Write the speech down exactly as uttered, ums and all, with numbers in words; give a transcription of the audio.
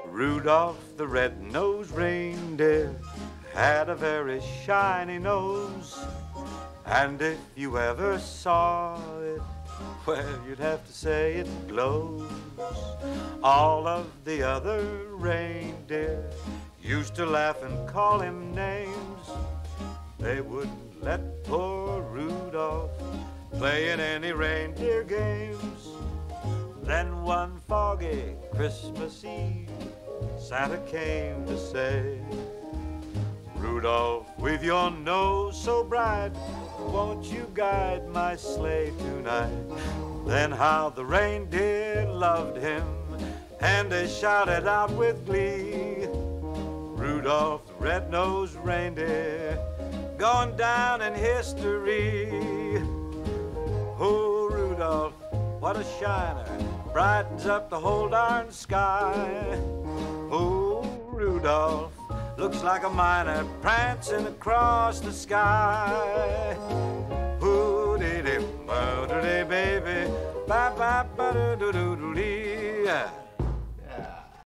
Rudolph the red-nosed reindeer had a very shiny nose, and if you ever saw it, well, you'd have to say it glows. All of the other reindeer used to laugh and call him names. They wouldn't let poor Rudolph play in any reindeer games. Then one foggy Christmas Eve, Santa came to say, Rudolph, with your nose so bright, won't you guide my sleigh tonight? Then how the reindeer loved him, and they shouted out with glee, Rudolph the red-nosed reindeer, going down in history. Oh, Rudolph, what a shiner, brightens up the whole darn sky. Oh, Rudolph, looks like a miner prancing across the sky. Hoo-dee-dee, ba-dee-dee, baby, ba-ba-ba-doo-doo-doo-dee.